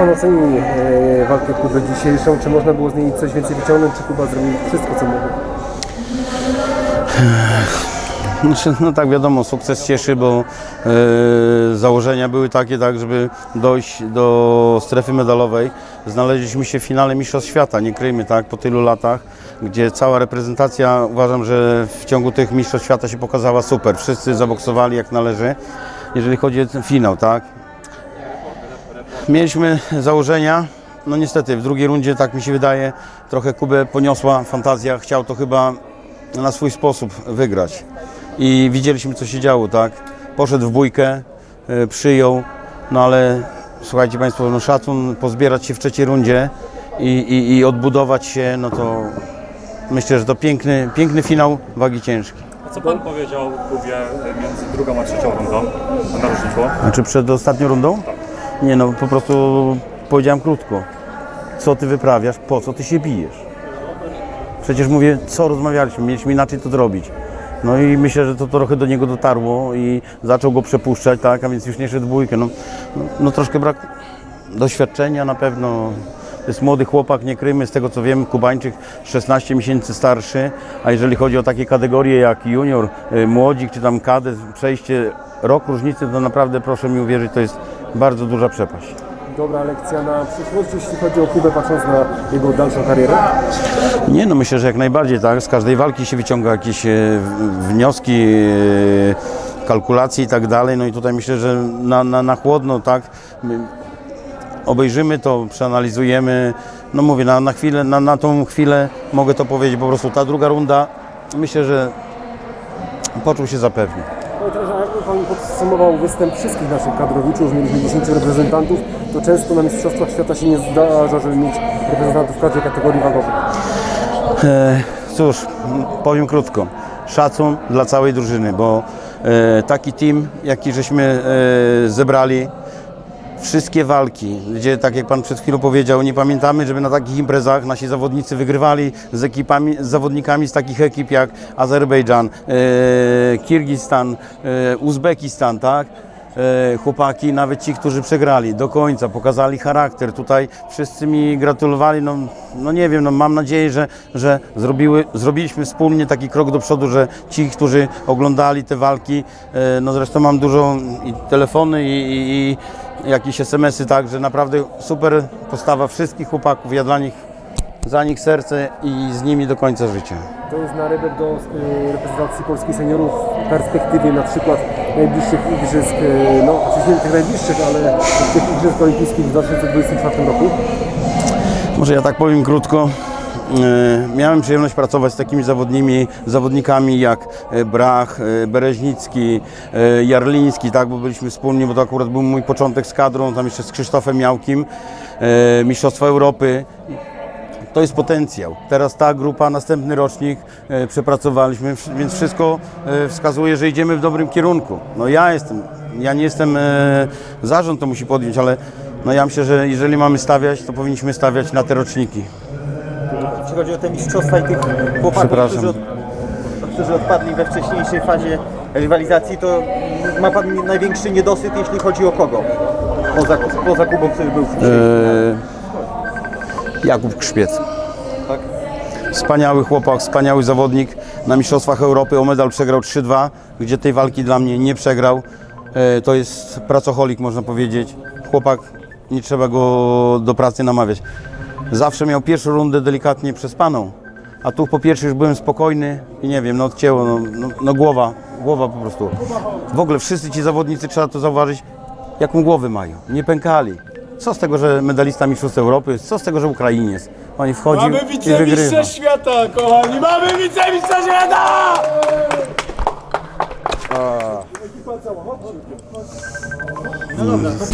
Pan oceni walkę Kuby dzisiejszą? Czy można było z niej coś więcej wyciągnąć, czy Kuba zrobił wszystko, co mógł? No tak, wiadomo, sukces cieszy, bo założenia były takie, tak, żeby dojść do strefy medalowej. Znaleźliśmy się w finale Mistrzostw Świata, nie kryjmy, tak, po tylu latach, gdzie cała reprezentacja, uważam, że w ciągu tych Mistrzostw Świata się pokazała super. Wszyscy zaboksowali jak należy, jeżeli chodzi o ten finał, tak. Mieliśmy założenia, no niestety w drugiej rundzie, tak mi się wydaje, trochę Kubę poniosła fantazja, chciał to chyba na swój sposób wygrać. I widzieliśmy, co się działo, tak? Poszedł w bójkę, przyjął, no ale słuchajcie Państwo, no szacun, pozbierać się w trzeciej rundzie i odbudować się, no to myślę, że to piękny finał wagi ciężkiej. A co Pan powiedział Kubie między drugą a trzecią rundą na narożniku? Znaczy przed ostatnią rundą? Tak. Nie no, po prostu powiedziałem krótko. Co Ty wyprawiasz, po co Ty się bijesz? Przecież mówię, co rozmawialiśmy, mieliśmy inaczej to zrobić. No i myślę, że to trochę do niego dotarło i zaczął go przepuszczać, tak, a więc już nie szedł w bójkę. No troszkę brak doświadczenia na pewno. To jest młody chłopak, nie kryjmy, z tego co wiem, Kubańczyk 16 miesięcy starszy, a jeżeli chodzi o takie kategorie jak junior, młodzik czy tam kadet, przejście rok różnicy, to naprawdę proszę mi uwierzyć, to jest bardzo duża przepaść. Dobra lekcja na przyszłość, jeśli chodzi o Kubę, patrząc na jego dalszą karierę? Nie, no myślę, że jak najbardziej, tak. Z każdej walki się wyciąga jakieś wnioski, kalkulacje i tak dalej. No i tutaj myślę, że na chłodno, tak, obejrzymy to, przeanalizujemy. No mówię, na chwilę, na tą chwilę mogę to powiedzieć, po prostu ta druga runda, myślę, że poczuł się zapewnie. No i teraz, jakby Pan podsumował występ wszystkich naszych kadrowiczów, mieliśmy 10 reprezentantów, to często na Mistrzostwach Świata się nie zdarza, żeby mieć reprezentantów w każdej kategorii wagowej. Cóż, powiem krótko, szacun dla całej drużyny, bo taki team, jaki żeśmy zebrali, wszystkie walki, gdzie tak jak Pan przed chwilą powiedział, nie pamiętamy, żeby na takich imprezach nasi zawodnicy wygrywali z ekipami, z zawodnikami z takich ekip jak Azerbejdżan, Kirgistan, Uzbekistan, tak? Chłopaki, nawet ci, którzy przegrali do końca, pokazali charakter. Tutaj wszyscy mi gratulowali, no nie wiem, no mam nadzieję, że zrobiliśmy wspólnie taki krok do przodu, że ci, którzy oglądali te walki, no zresztą mam dużo i telefony i jakieś SMS-y, tak, że naprawdę super postawa wszystkich chłopaków, ja za nich serce i z nimi do końca życia. To jest narybek do reprezentacji polskich seniorów w perspektywie na przykład najbliższych igrzysk, no oczywiście nie tych najbliższych, ale tych igrzysk olimpijskich w 2024 roku? Może ja tak powiem krótko. Miałem przyjemność pracować z takimi zawodnikami jak Brach, Bereźnicki, Jarliński, tak, bo byliśmy wspólnie, bo to akurat był mój początek z kadrą, tam jeszcze z Krzysztofem Miałkim, Mistrzostwa Europy. To jest potencjał. Teraz ta grupa, następny rocznik przepracowaliśmy, więc wszystko wskazuje, że idziemy w dobrym kierunku. No ja nie jestem, zarząd to musi podjąć, ale no ja myślę, że jeżeli mamy stawiać, to powinniśmy stawiać na te roczniki. Jeśli chodzi o te mistrzostwa i tych chłopaków, którzy odpadli we wcześniejszej fazie rywalizacji, to ma Pan największy niedosyt, jeśli chodzi o kogo? Poza Kubą, który był w Jakub Krzpiec. Tak? Wspaniały chłopak, wspaniały zawodnik. Na Mistrzostwach Europy o medal przegrał 3-2, gdzie tej walki dla mnie nie przegrał. To jest pracoholik, można powiedzieć. Chłopak, nie trzeba go do pracy namawiać. Zawsze miał pierwszą rundę delikatnie przespaną, a tu po pierwszej już byłem spokojny i nie wiem, no odcięło, no głowa po prostu. W ogóle wszyscy ci zawodnicy, trzeba to zauważyć, jaką głowę mają, nie pękali. Co z tego, że medalista Mistrzostw Europy, co z tego, że Ukrainiec? Oni wchodził mamy i wygrywa. wicemistrza świata, kochani! Mamy wicemistrza świata! No dobra, to